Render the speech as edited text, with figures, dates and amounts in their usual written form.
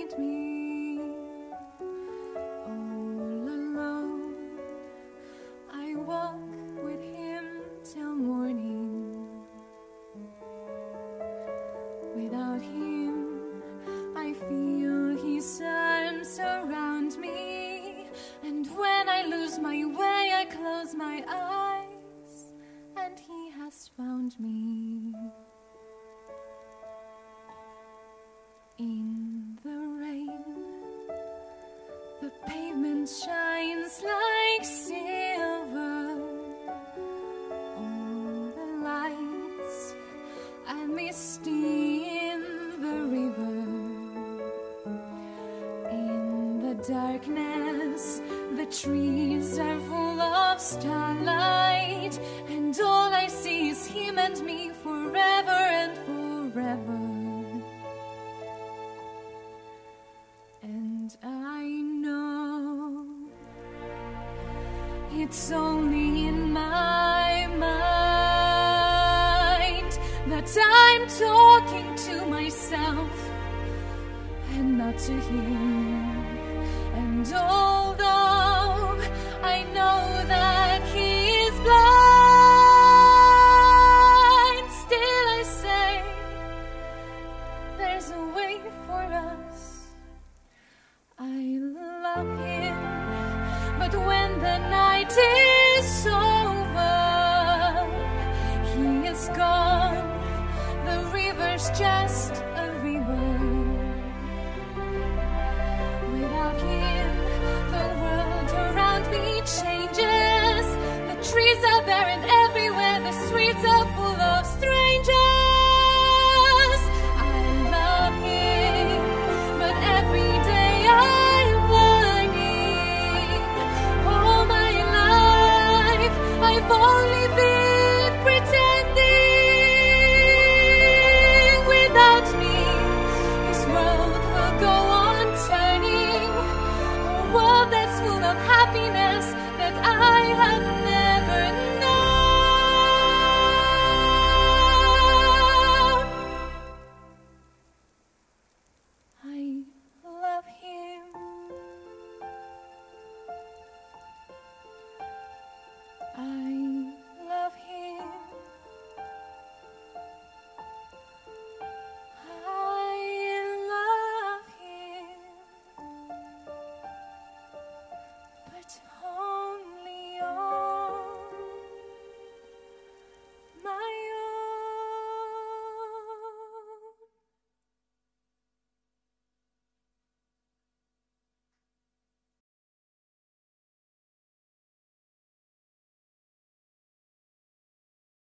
find me all alone. I walk with him till morning. Without him, I feel his arms around me. And when I lose my way, I close my eyes, and he has found me. In the rain, the pavement shines like silver. All the lights are misty in the river. In the darkness, the trees are full of starlight, and all I see is him and me forever and forever. And I know it's only in my mind that I'm talking to myself and not to him. And although I know that he is blind, still I say there's a way for us. I love him, but when the night is over, he is gone. The river's just a river. Without him, the world around me changes. The trees are barren everywhere, the streets are full of strangers. I love him, but every day I'm learning. All my life I've only been pretending. Without me, this world will go on turning. A world that's full of happiness that I have never known.